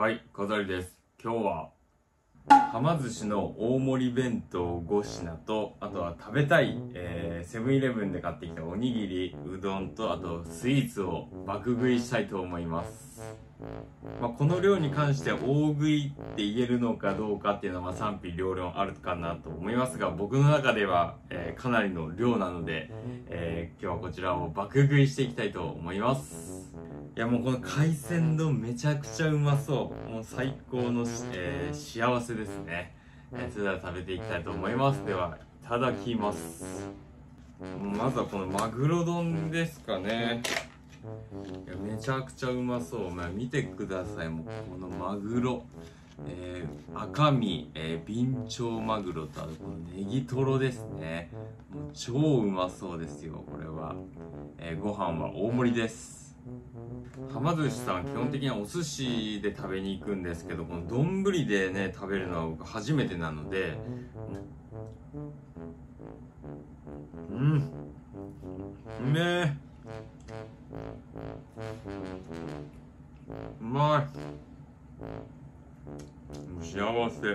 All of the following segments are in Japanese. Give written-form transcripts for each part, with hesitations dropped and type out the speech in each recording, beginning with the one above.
はい、飾りです。今日ははま寿司の大盛り弁当5品と、あとは食べたいセブンイレブンで買ってきたおにぎり、うどんと、あとスイーツを爆食いしたいと思います。この量に関しては大食いって言えるのかどうかっていうのは賛否両論あるかなと思いますが、僕の中では、かなりの量なので、今日はこちらを爆食いしていきたいと思います。いやもうこの海鮮丼めちゃくちゃうまそう。もう最高の、幸せですね。それでは食べていきたいと思います。ではいただきます。まずはこのマグロ丼ですかね。いやめちゃくちゃうまそう。見てください。もうこのマグロ、赤身、ビンチョウマグロと、あとこのネギトロですね。もう超うまそうですよこれは。ご飯は大盛りです。はま寿司さん基本的にはお寿司で食べに行くんですけど、この丼でね食べるのは僕初めてなので、うめえ、うまい、幸せ。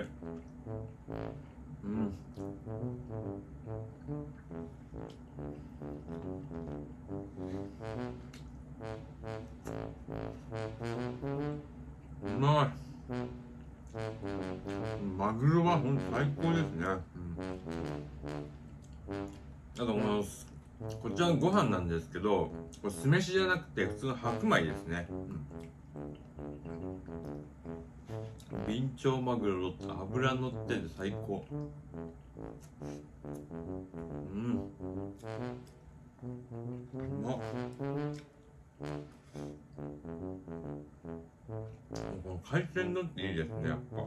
うまい。マグロはほんと最高ですね。あとこちらのご飯なんですけど、これ酢飯じゃなくて普通の白米ですね。ビンチョウマグロと脂乗ってて最高。うまっ。この海鮮丼っていいですね、やっぱ。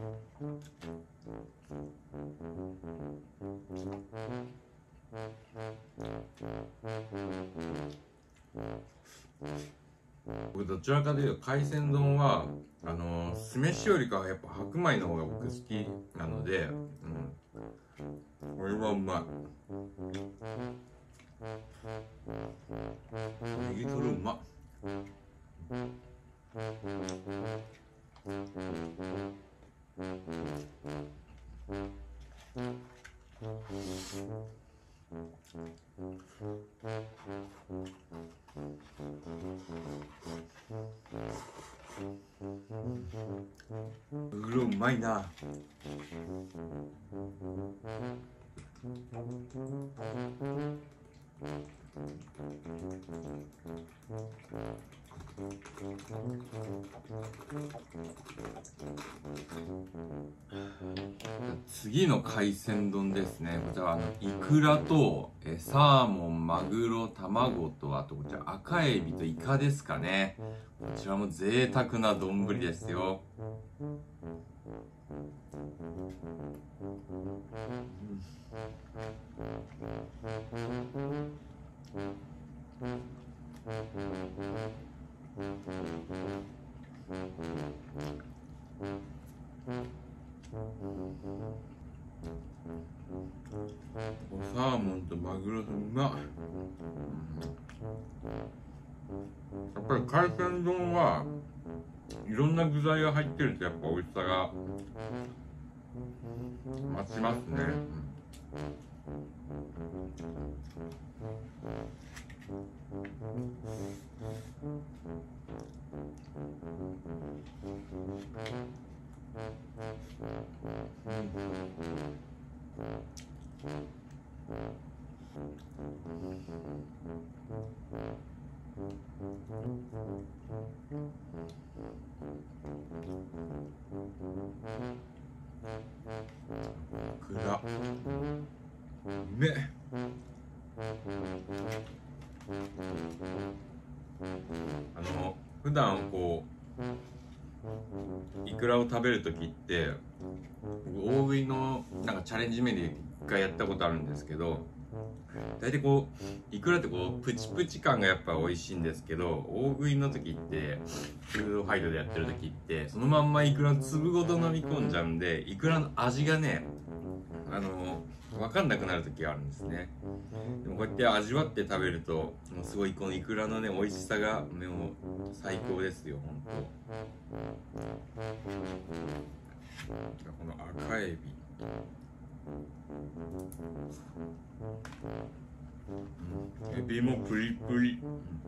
僕どちらかというと海鮮丼は酢飯よりかはやっぱ白米の方が僕好きなので、これはうまい。ネギトロうまっ。マグロうまいな。次の海鮮丼ですね。こちらはイクラとサーモン、マグロ、卵と、あとこちら赤エビとイカですかね。こちらも贅沢な丼ですよ。サーモンとマグロとうまっ。やっぱり海鮮丼はいろんな具材が入ってるとやっぱ美味しさが増しますね。くらうめえ。普段イクラを食べるときって大食いのなんかチャレンジメニュー一回やったことあるんですけど、大体イクラってプチプチ感がやっぱ美味しいんですけど、大食いの時ってフードファイトでやってる時ってそのまんまイクラの粒ごと飲み込んじゃうんで、イクラの味がね分かんなくなる時があるんですね。でもこうやって味わって食べるともうすごいこのイクラのね美味しさがもう最高ですよ本当。この赤エビ、エビもプリプリ、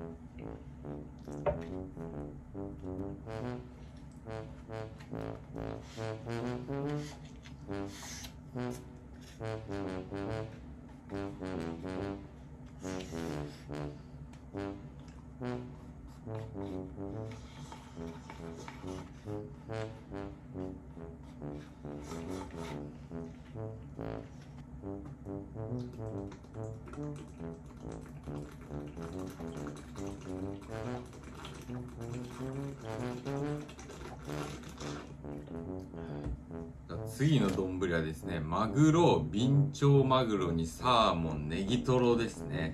次の丼はですね、マグロ、ビンチョウマグロにサーモン、ネギトロですね。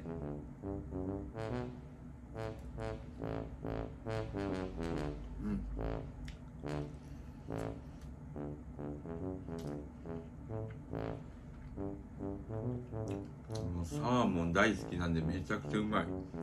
もうサーモン大好きなんでめちゃくちゃうまい。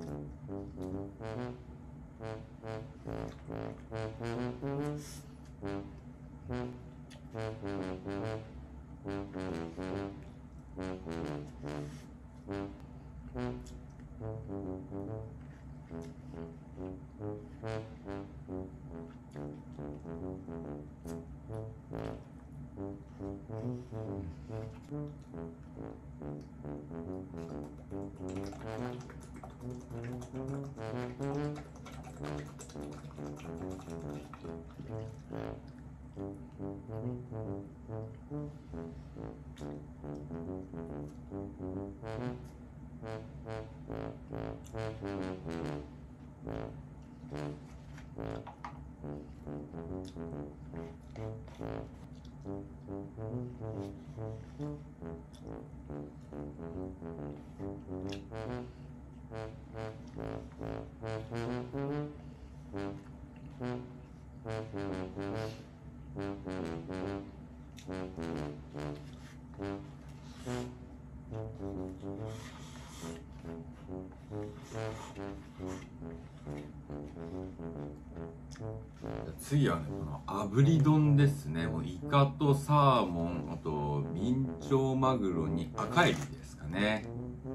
次はね、この炙り丼ですね。もうイカとサーモン、あとビンチョウマグロに赤エビですかね。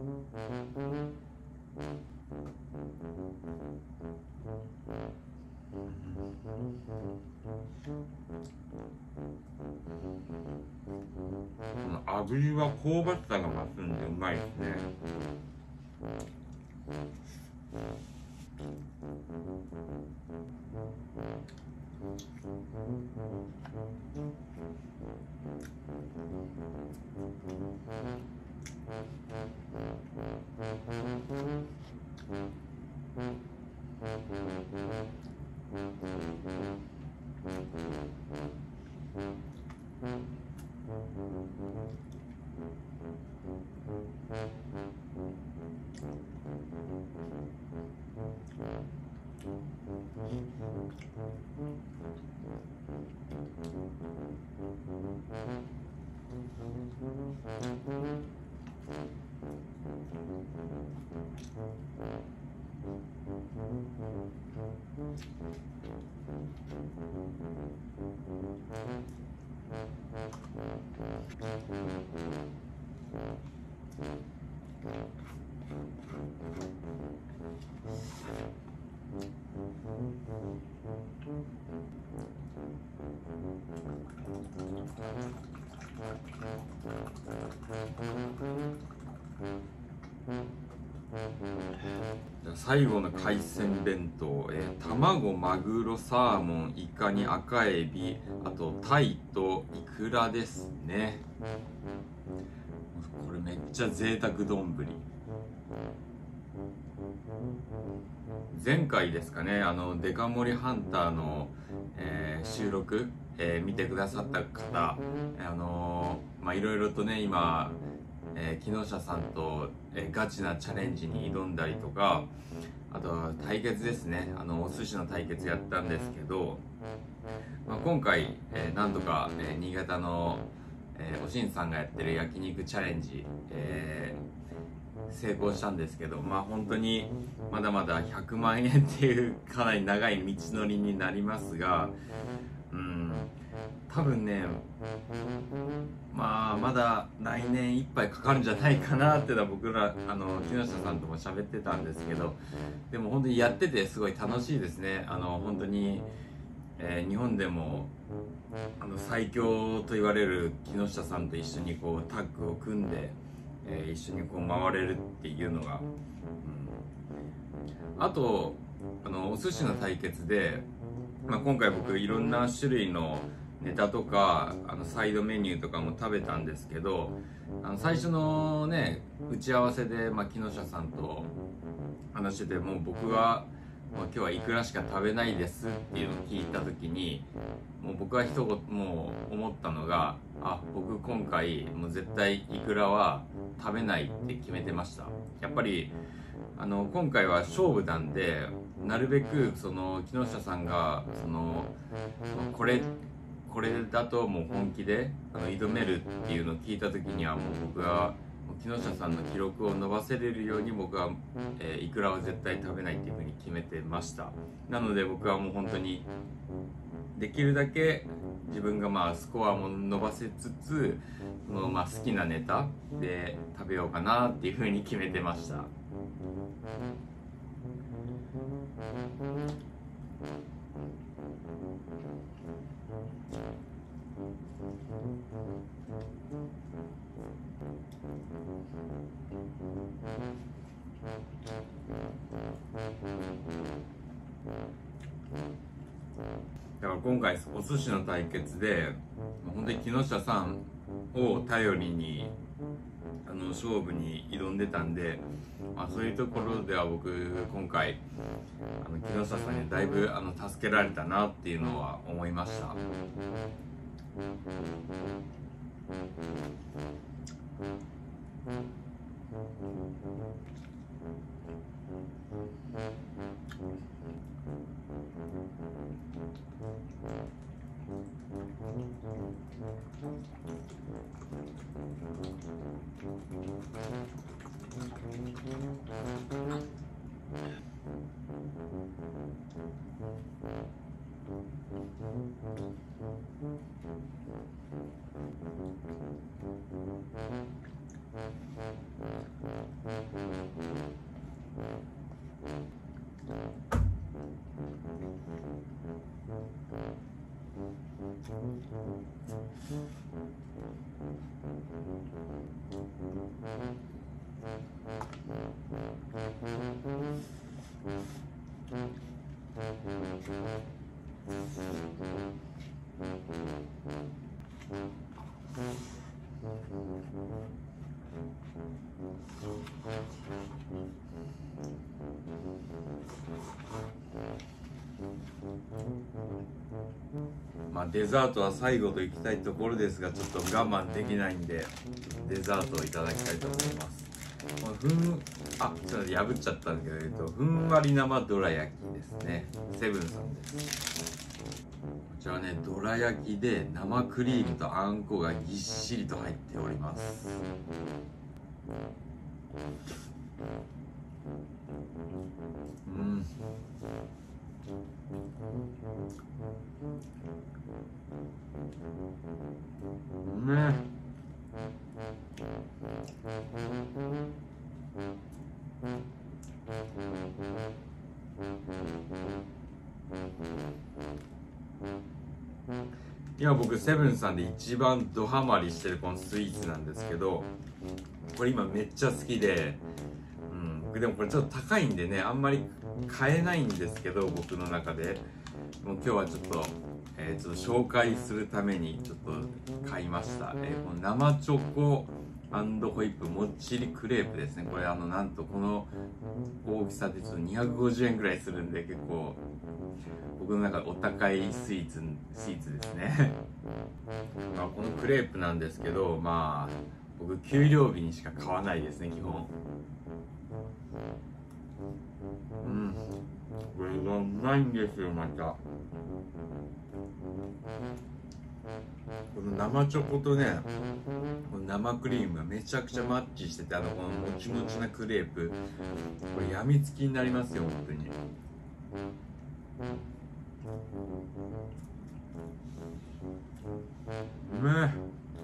この炙りは香ばしさが増すんでうまいですね。最後の海鮮弁当、卵、マグロ、サーモン、イカに赤エビ、あとタイとイクラですね。これめっちゃ贅沢丼。前回ですかね、デカ盛りハンターの、収録、見てくださった方、いろいろとね今、木下さんと、ガチなチャレンジに挑んだりとか、あと対決ですね、お寿司の対決やったんですけど、今回、なんとか、新潟の、 おしんさんがやってる焼肉チャレンジ、成功したんですけど、まあ本当にまだまだ100万円っていうかなり長い道のりになりますが、多分ね、まあまだ来年いっぱいかかるんじゃないかなっていうのは僕ら木下さんとも喋ってたんですけど、でも本当にやっててすごい楽しいですね。本当に、日本でも最強と言われる木下さんと一緒にこうタッグを組んで、一緒にこう回れるっていうのが、あとお寿司の対決で、今回僕いろんな種類のネタとかサイドメニューとかも食べたんですけど、最初のね打ち合わせで、木下さんと話してて、もう僕はもう今日はイクラしか食べないですっていうのを聞いた時に、もう僕は一言もう思ったのが、僕今回もう絶対イクラは食べないって決めてました。やっぱり今回は勝負なんで、なるべくその木下さんがこれだともう本気で挑めるっていうのを聞いた時には、もう僕は木下さんの記録を伸ばせれるように僕は、イクラは絶対食べないっていうふうに決めてました。なので僕はもう本当にできるだけ自分がスコアも伸ばせつつ好きなネタで食べようかなっていうふうに決めてました。だから今回お寿司の対決で本当に木下さんを頼りに勝負に挑んでたんで、そういうところでは僕今回木下さんにだいぶ助けられたなっていうのは思いました。デザートは最後といきたいところですが、ちょっと我慢できないんでデザートをいただきたいと思います。ちょっと破っちゃったんだけど、ふんわり生どら焼きですね。セブンさんです。こちらね、どら焼きで生クリームとあんこがぎっしりと入っております。今僕セブンさんで一番ドハマりしてるこのスイーツなんですけど、これ今めっちゃ好きで、僕でもこれちょっと高いんでね、あんまり買えないんですけど、僕の中でもう今日はちょっと紹介するためにちょっと買いました。この生チョコ&ホイップもっちりクレープですね。これなんとこの大きさでちょっと250円ぐらいするんで、結構僕の中でお高いスイーツですね。このクレープなんですけど、僕給料日にしか買わないですね、基本。これがうまいんですよ、また。 この生チョコとね、この生クリームがめちゃくちゃマッチしてて、このもちもちなクレープ、これやみつきになりますよ本当に。うめえ。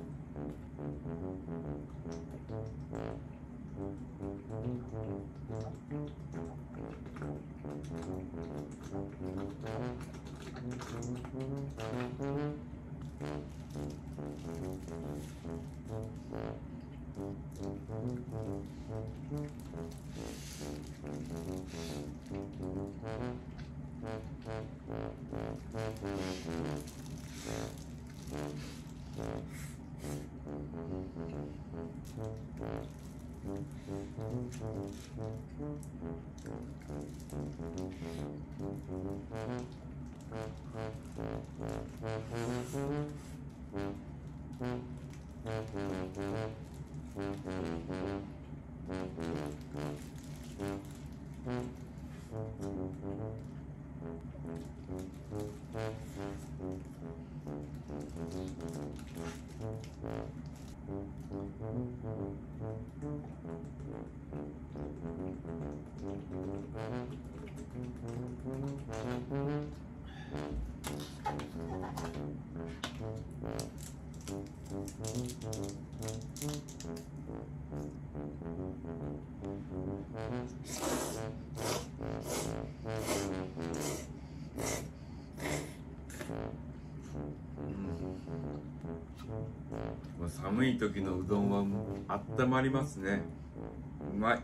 寒い時のうどんはあったまりますね。うまい。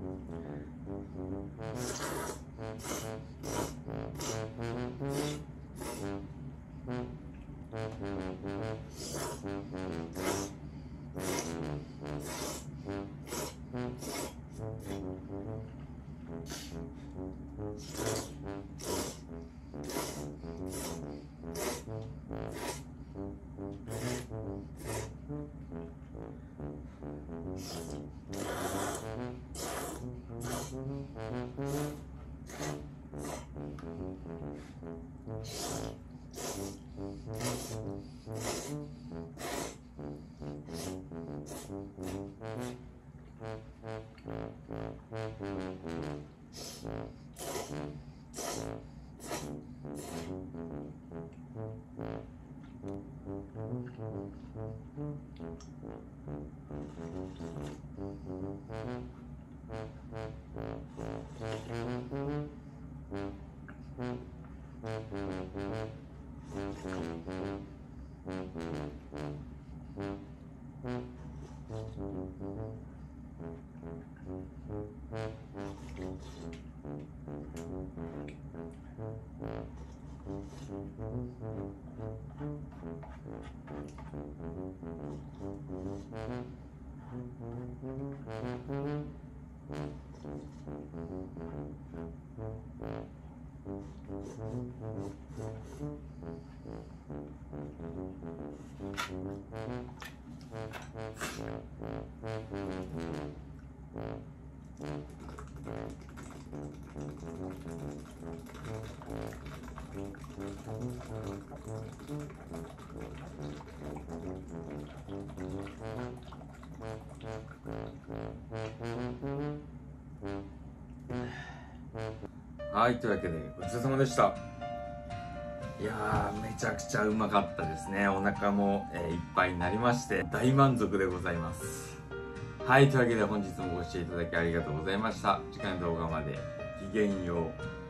はい、というわけでごちそうさまでした。いやー、めちゃくちゃうまかったですね。お腹も、いっぱいになりまして大満足でございます。はい、というわけで本日もご視聴いただきありがとうございました。次回の動画までごきげんよう。